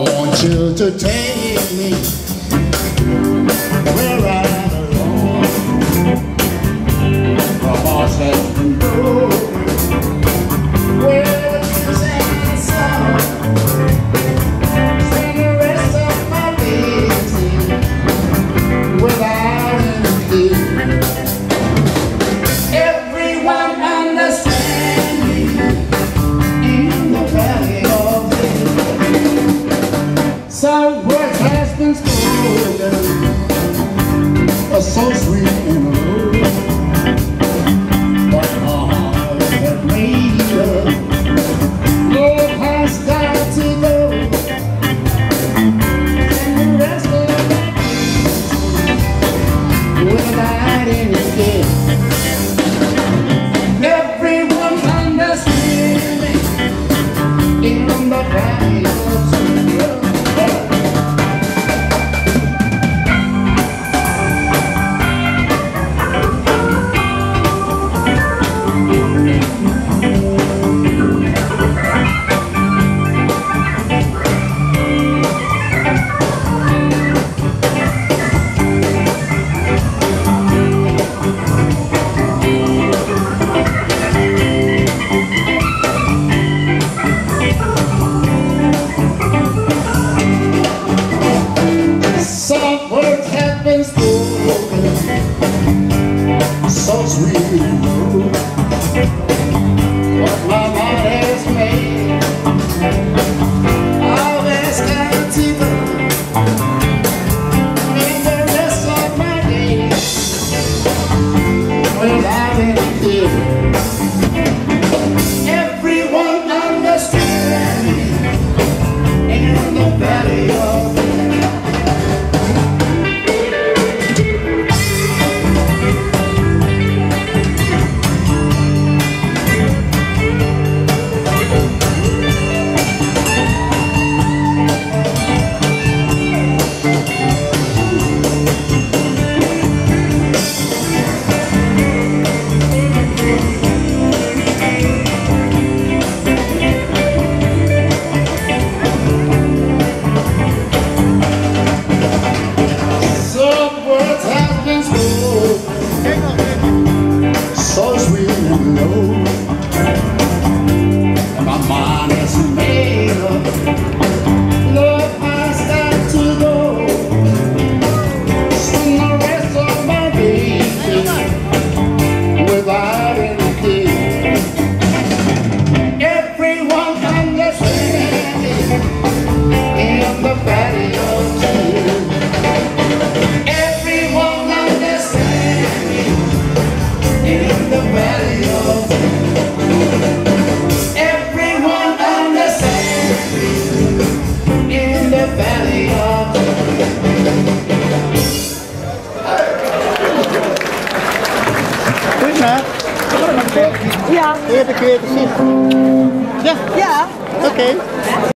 want you to take me where I belong. The horse has been broken, where the and song. Spend the rest of my days without any fear. Everyone understand me in the valley of death. Some words has been spoken, so sweet and low, but my heart has made up. Love has got to go, and the rest of the night without any care. Everyone understands me in the valley of so sweet and low, what my heart has made. All that's got to go, and the rest of my days without any fear. Everyone understands me in the valley of so sweet and low, and my mind is made up. Love has got to go, spend the rest of my days without any care. Everyone understands me in the valley of tears. Everyone understands me in the valley of everyone understands me in the valley of Goed, hè? Ja. Kun je het zien? Ja. Ja. Oké.